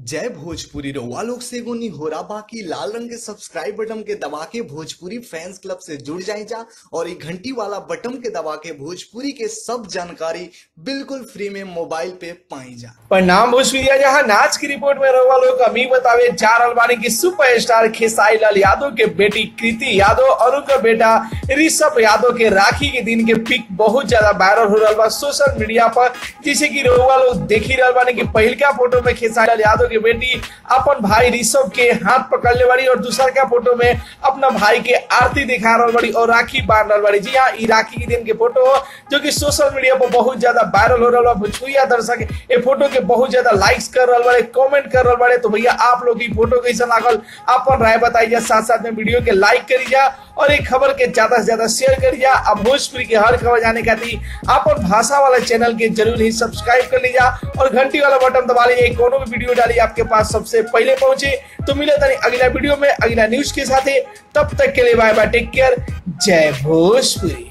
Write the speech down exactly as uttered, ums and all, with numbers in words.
जय भोजपुरी रउआ लोग से एगो निहोरा बाकी लाल रंग के सब्सक्राइब बटन के दबा के भोजपुरी फैंस क्लब से जुड़ जाए जा और ये घंटी वाला बटन के दबा के भोजपुरी के सब जानकारी बिल्कुल फ्री में मोबाइल पे पाई जा। परिणाम भोजपुरी जहां नाच की रिपोर्ट में रउआ लोग अमी बतावे जा रहल बानी की सुपरस्टार खेसारी लाल यादव के बेटी कृति यादव और उनका बेटा ऋषभ यादव के राखी के दिन के पिक बहुत ज्यादा वायरल हो रहा बा सोशल मीडिया पर, जिसे की रउआ लोग देखी रहल बानी की पहिलका फोटो में खेसारी लाल यादव की बेटी अपन भाई ऋषभ के हाथ पकड़ ले बड़ी और दूसरा का फोटो में अपना भाई के आरती दिखा रहा बड़ी और राखी बांध रहा बड़ी। जी हाँ, ये राखी के दिन के फोटो जो कि सोशल मीडिया पर बहुत ज्यादा वायरल हो रहा है। भोजपुरिया दर्शक ये फोटो के बहुत ज्यादा लाइक्स कर रहा बड़े, कमेंट कर रहा बड़े। तो भैया आप लोग की फोटो कैसा लागल अपन राय बताइए, साथ साथ में वीडियो के लाइक करिए और एक खबर के ज्यादा से ज्यादा शेयर करिए। अब भोजपुरी के हर खबर जाने का थी अपन भाषा वाला चैनल के जरूर ही सब्सक्राइब कर लीजिए और घंटी वाला बटन दबा लीजिए, कोनो भी वीडियो डाली आपके पास सबसे पहले पहुंचे। तो मिले तनी अगला वीडियो में अगला न्यूज के साथ, तब तक के लिए बाय बाय, टेक केयर, जय भोजपुरी।